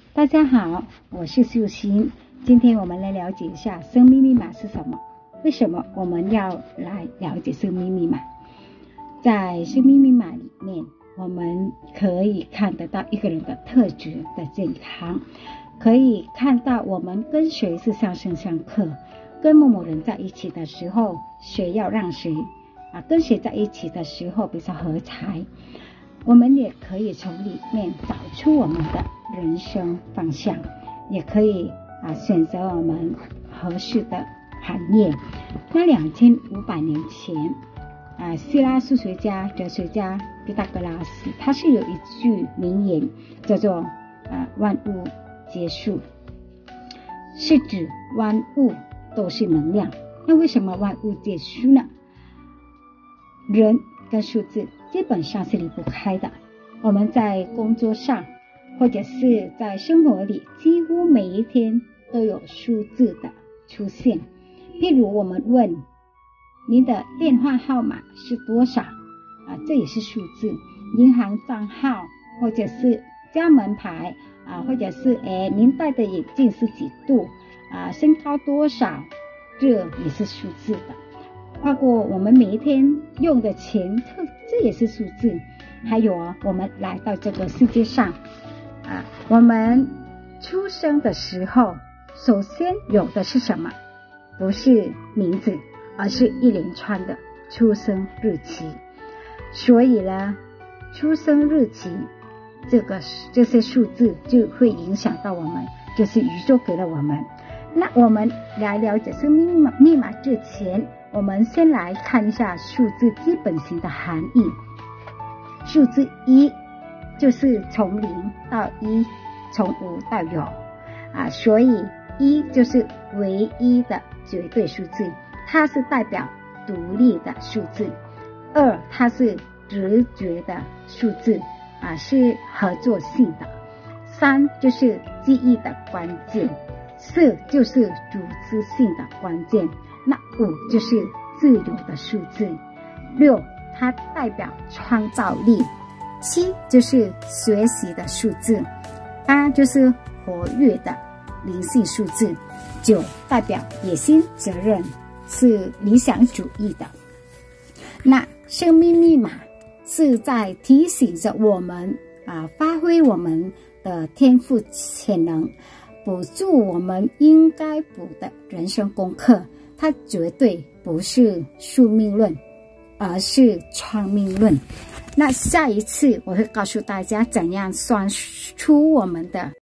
大家好，我是秀心。今天我们来了解一下生命密码是什么。为什么我们要来了解生命密码？在生命密码里面，我们可以看得到一个人的特质的健康，可以看到我们跟谁是相生相克，跟某某人在一起的时候，谁要让谁跟谁在一起的时候比较合财。我们也可以从里面找出我们的人生方向，也可以选择我们合适的行业。那2500年前希腊数学家、哲学家毕达哥拉斯，他是有一句名言叫做万物皆数，是指万物都是能量。那为什么万物皆数呢？人跟数字基本上是离不开的。我们在工作上或者是在生活里，几乎每一天都有数字的出现。譬如我们问您的电话号码是多少这也是数字。银行账号或者是家门牌或者是您戴的眼镜是几度身高多少，这也是数字的。包括我们每一天用的钱，这也是数字。还有我们来到这个世界上我们出生的时候，首先有的是什么？不是名字，而是一连串的出生日期。所以呢，出生日期这些数字就会影响到我们，就是宇宙给了我们。那我们来了解生命密码之前，我们先来看一下数字基本型的含义。数字1就是从0到1，从无到有所以1就是唯一的绝对数字，它是代表独立的数字。2它是直觉的数字是合作性的。3就是记忆的关键。4就是组织性的关键。那5就是自由的数字。6它代表创造力。7就是学习的数字。8就是活跃的灵性数字。9代表野心、责任，是理想主义的。那生命密码是在提醒着我们发挥我们的天赋潜能，补助我们应该补的人生功课。它绝对不是宿命论，而是创命论。那下一次我会告诉大家怎样算出我们的